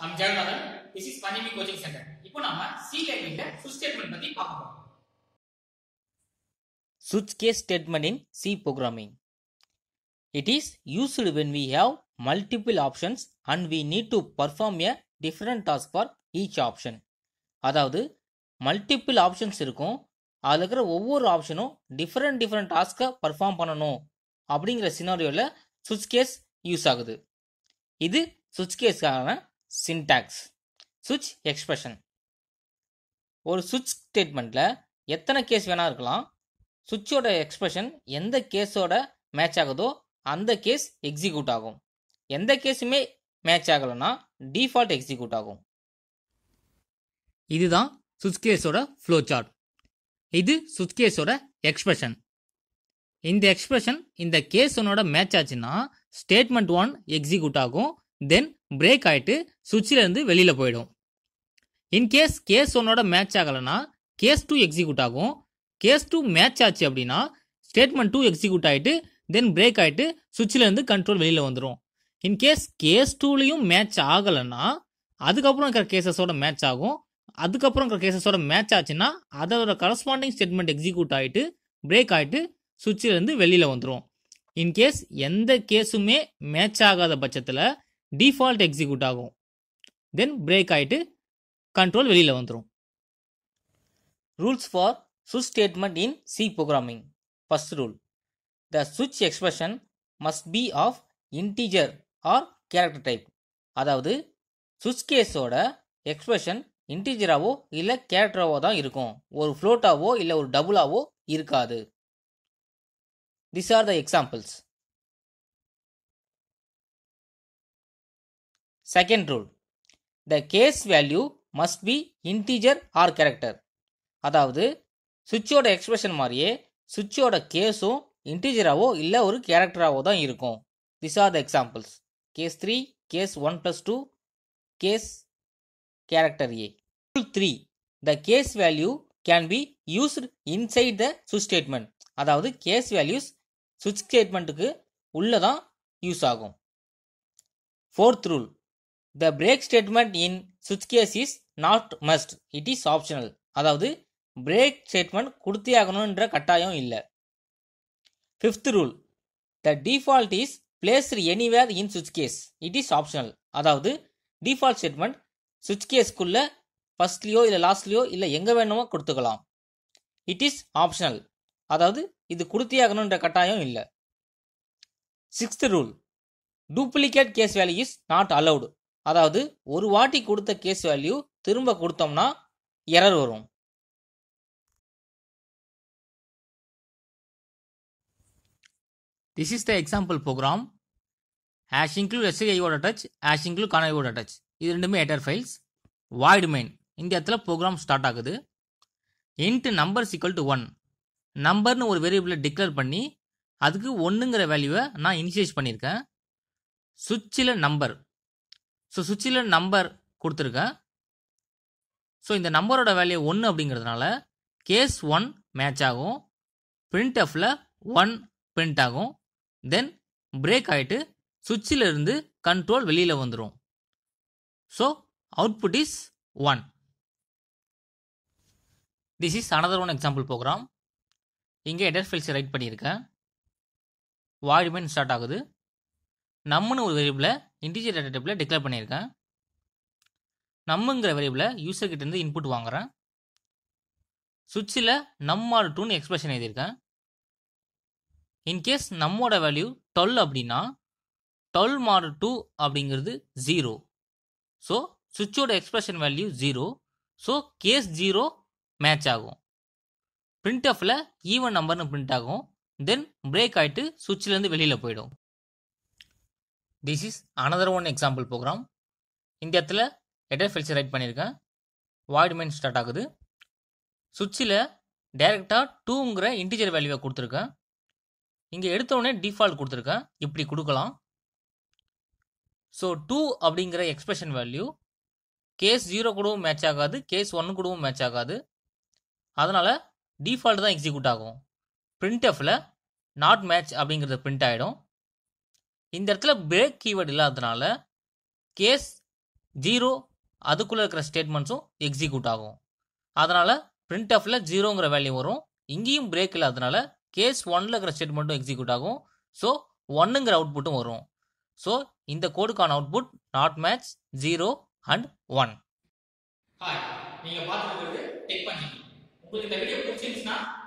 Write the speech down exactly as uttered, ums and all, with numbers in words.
I'm Jaganathan. This is Panchami coaching center. இப்போ நாம C languageல switch statement பத்தி பார்க்க போறோம். Switch case statement in C programming. It is used when we have multiple options and we need to perform a different task for each option. அதாவது multiple options இருக்கும், அதில் இருக்கிற ஒவ்வொரு ஆப்ஷனும் டிஃப்ரெண்ட் டிஃப்ரெண்ட் டாஸ்க்கை பர்ஃபார்ம் பண்ணணும் அப்படிங்கிற சினாரியோவில் சுவிட்ச் கேஸ் யூஸ் ஆகுது. இது சுவிட்ச் கேஸ்க்கான சின்டாக்ஸ். சுவிட்ச் எக்ஸ்பிரஷன். ஒரு சுவிட்ச் ஸ்டேட்மெண்ட்டில் எத்தனை கேஸ் வேணா இருக்கலாம். சுவிட்சோட எக்ஸ்பிரஷன் எந்த கேஸோட மேட்ச் ஆகுதோ அந்த கேஸ் எக்ஸிக்யூட் ஆகும். எந்த கேஸுமே மேட்ச் ஆகலைன்னா டிஃபால்ட் எக்ஸிக்யூட் ஆகும். இதுதான் சுவிட்ச் கேஸோட ஃப்ளோ சார்ட். இது சுவிட்ச் கேஸோட எக்ஸ்பிரஷன். இந்த எக்ஸ்பிரஷன் இந்த கேஸ் ஒன்னோட மேட்ச் ஆச்சுன்னா ஸ்டேட்மெண்ட் ஒன் எக்ஸிக்யூட் ஆகும். தென் பிரேக் ஆகிட்டு சுவிட்சிலேருந்து வெளியில் போயிடும். இன்கேஸ் கேஸ் ஒன்னோட மேட்ச் ஆகலைன்னா கேஸ் டூ எக்ஸிக்யூட் ஆகும். கேஸ் டூ மேட்ச் ஆச்சு அப்படின்னா ஸ்டேட்மெண்ட் டூ எக்ஸிக்யூட் ஆகிட்டு தென் பிரேக் ஆகிட்டு சுவிட்சிலேருந்து கண்ட்ரோல் வெளியில் வந்துடும். இன்கேஸ் கேஸ் டூலையும் மேட்ச் ஆகலைன்னா அதுக்கப்புறம் இருக்கிற கேசஸோட மேட்ச் ஆகும். அதுக்கப்புறம் இருக்கிற கேசஸோட மேட்ச் ஆச்சுன்னா அதோட கரஸ்பாண்டிங் ஸ்டேட்மெண்ட் எக்ஸிக்யூட் ஆகிட்டு பிரேக் ஆகிட்டு சுவிட்சிலேருந்து வெளியில் வந்துடும். இன்கேஸ் எந்த கேஸுமே மேட்ச் ஆகாத பட்சத்தில் டிஃபால்ட் எக்ஸிக்யூட் ஆகும். தென் பிரேக் ஆகிட்டு கண்ட்ரோல் வெளியில் வந்துடும். Rules for switch statement in C programming. First rule. The switch expression must be of integer or character type. அதாவது switch கேஸோட எக்ஸ்பிரஷன் இன்டிஜராவோ இல்லை கேரக்டராவோ தான் இருக்கும். ஒரு ஃப்ளோட்டாவோ இல்லை ஒரு டபுளாவோ இருக்காது. These are the examples. Second rule. The case value must be integer or character. அதாவது சுவிட்சோட எக்ஸ்பிரஷன் மாதிரியே சுவிட்சோட கேஸும் இன்டிஜராவோ இல்லை ஒரு கேரக்டராவோ தான் இருக்கும். This are the examples. Case three, case one plus two, case character A. Rule three. The case value can be used inside the சுவிட்ச் statement. அதாவது கேஸ் வேல்யூஸ் சுவிட்ச் ஸ்டேட்மெண்ட்டுக்கு உள்ளதான் யூஸ் ஆகும். Fourth rule. The break statement in சுவிட்ச் case is not must, it is optional. அதாவது break statement கொடுத்தே ஆகணுன்ற கட்டாயம் இல்லை. Fifth rule. The default is placed anywhere in சுவிட்ச் கேஸ், இட் இஸ் ஆப்ஷனல். அதாவது டிஃபால்ட் ஸ்டேட்மெண்ட் சுவிட்ச் கேஸ்க்குள்ள ஃபர்ஸ்ட்லியோ இல்லை லாஸ்ட்லியோ இல்லை எங்கே வேணுமோ கொடுத்துக்கலாம். It is optional. அதாவது இது கொடுத்தே ஆகணுன்ற கட்டாயம் இல்லை. Sixth rule. Duplicate case value is not allowed. அதாவது ஒரு வாட்டி கொடுத்த கேஸ் வேல்யூ திரும்ப கொடுத்தோம்னா எரர் வரும். This is the example program. Hash include stdio touch, hash include canary touch. இது ரெண்டுமே ஹெடர் ஃபைல்ஸ். void main இந்த இடத்துல ப்ரோக்ராம் ஸ்டார்ட் ஆகுது. int numbers equal to one. நம்பர்னு ஒரு வேரியபிளை டிக்ளேர் பண்ணி அதுக்கு ஒன்றுங்கிற வேல்யூவை நான் இனிஷியேட் பண்ணியிருக்கேன். சுவிட்சில் நம்பர். ஸோ சுவிட்சில் நம்பர் கொடுத்துருக்கேன். ஸோ இந்த நம்பரோட வேல்யூ ஒன்று அப்படிங்கிறதுனால கேஸ் ஒன் மேட்ச் ஆகும். பிரிண்ட் எஃப்ல ஒன் பிரிண்ட் ஆகும். தென் பிரேக் ஆகிட்டு சுவிட்சில் இருந்து கண்ட்ரோல் வெளியில் வந்துடும். So output is one. This is another one example program. இங்கே ஹெடர் ஃபைல்ஸ் ரைட் பண்ணியிருக்கேன். void main ஸ்டார்ட் ஆகுது. நம்முன்னு ஒரு வேரியபிளை இன்டிஜர் டேட்டா டைப்பில் டிக்ளேர் பண்ணியிருக்கேன். நம்முங்கிற வேரியபிளை யூசர் கிட்ட இருந்து இன்புட் வாங்குறேன். சுவிட்சில் நம்மால் டூன்னு எக்ஸ்பிரஷன் எழுதியிருக்கேன். இன்கேஸ் நம்மோட வேல்யூ டுவெல் அப்படின்னா டுவெல் மாடு டூ அப்படிங்கிறது ஜீரோ. ஸோ சுவிட்சோட expression value zero. So case zero match ஆகும். பிரிண்ட் ஆஃபில் ஈவன் நம்பர்னு பிரிண்ட் ஆகும். தென் பிரேக் ஆகிட்டு சுவிட்சிலேருந்து வெளியில் போயிடும். This is another one example program. இந்த இடத்துல ஹெடர் ஃபைல்ஸ் ரைட் பண்ணியிருக்கேன். void main ஸ்டார்ட் ஆகுது. சுவிட்சில் டைரெக்டாக டூங்கிற இன்டிஜர் வேல்யூவை கொடுத்துருக்கேன். இங்கே எடுத்தோடனே டிஃபால்ட் கொடுத்துருக்கேன். இப்படி கொடுக்கலாம். ஸோ டூ அப்படிங்கிற எக்ஸ்பிரஷன் வேல்யூ கேஸ் ஜீரோ கூடவும் மேட்ச் ஆகாது, கேஸ் ஒன்று கூடவும் மேட்ச் ஆகாது. அதனால் டிஃபால்ட் தான் எக்ஸிக்யூட் ஆகும். பிரிண்ட் எஃப்ல நாட் மேட்ச் அப்படிங்கிறது பிரிண்ட் ஆகிடும். இந்த இடத்துல பிரேக் கீவேர்டு இல்லாததுனால கேஸ் ஜீரோ அதுக்குள்ளே இருக்கிற ஸ்டேட்மெண்ட்ஸும் எக்ஸிக்யூட் ஆகும். அதனால் பிரிண்ட் எஃப்ல ஜீரோங்கிற வேல்யூ வரும். இங்கேயும் பிரேக் இல்லாதனால கேஸ் ஒன்ல இருக்கிற ஸ்டேட்மெண்ட்டும் எக்ஸிக்யூட் ஆகும். ஸோ ஒன்னுங்கிற அவுட்புட்டும் வரும். ஸோ இந்த கோடுக்கான output not match zero and one. Hi, நீங்க பார்த்துட்டு இருக்கிறது டெக் பஞ்சாமி. உங்களுக்கு இந்த வீடியோ பிடிச்சிருந்துச்சுன்னா